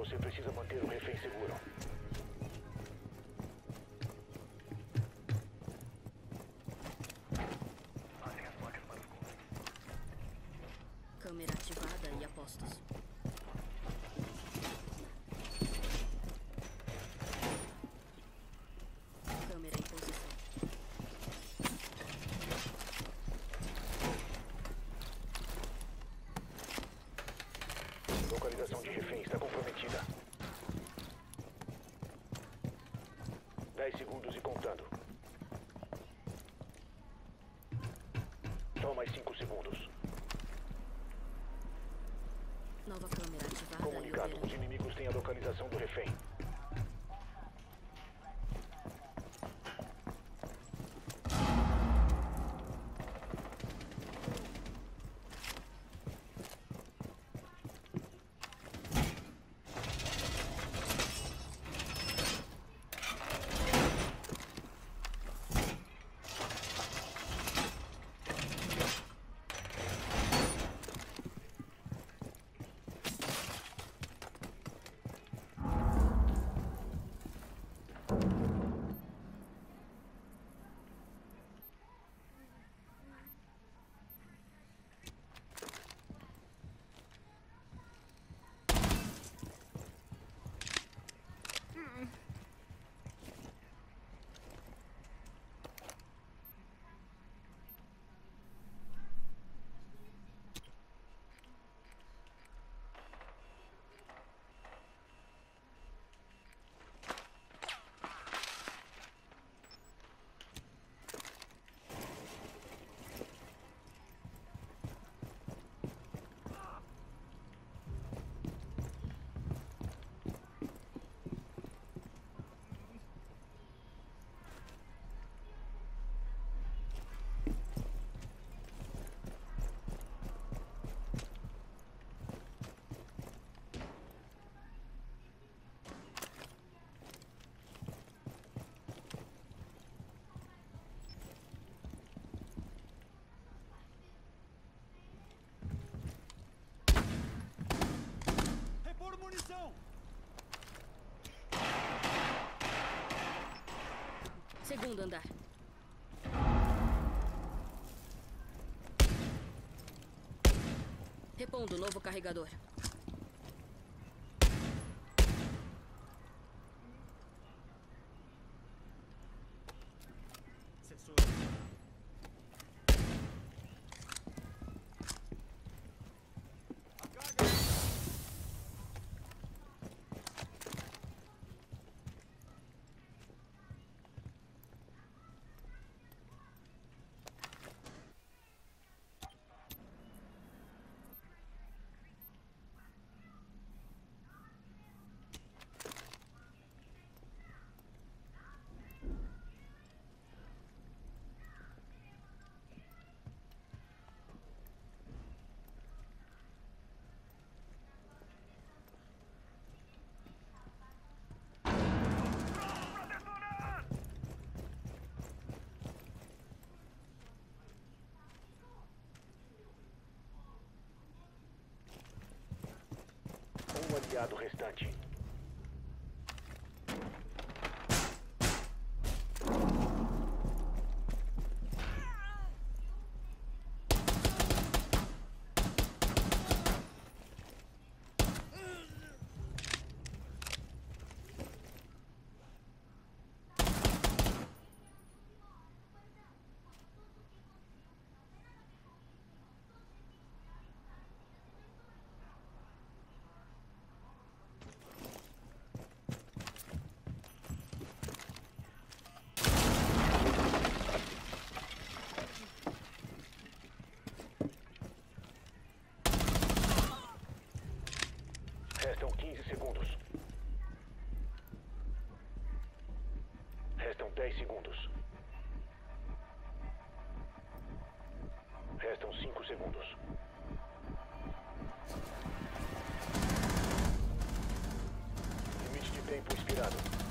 Você precisa manter o refém seguro. Câmera ativada e a postos. Câmera em posição. Localização de refém está comprometida. 10 segundos e contando. Só mais 5 segundos. Nova câmera ativada Comunicado. e Os operando. inimigos têm a localização do refém. Repor munição! Segundo andar. Repondo novo carregador. Sensor. A carga! Um aliado restante. Restam 15 segundos. Restam 10 segundos. Restam 5 segundos. Limite de tempo expirado.